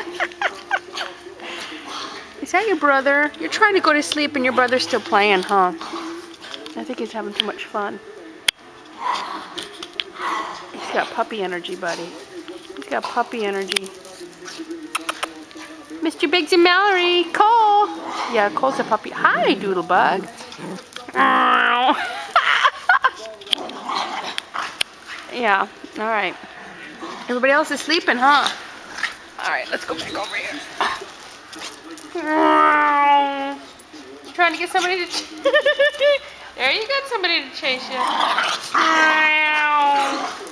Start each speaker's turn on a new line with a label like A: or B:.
A: Is that your brother? You're trying to go to sleep and your brother's still playing, huh? I think he's having too much fun. He's got puppy energy, buddy. He's got puppy energy. Mr. Biggs and Mallory, Cole. Yeah, Cole's a puppy. Hi, Doodlebug. Yeah, all right. Everybody else is sleeping, huh? All right, let's go back over here. Trying to get somebody to... There you got somebody to chase you.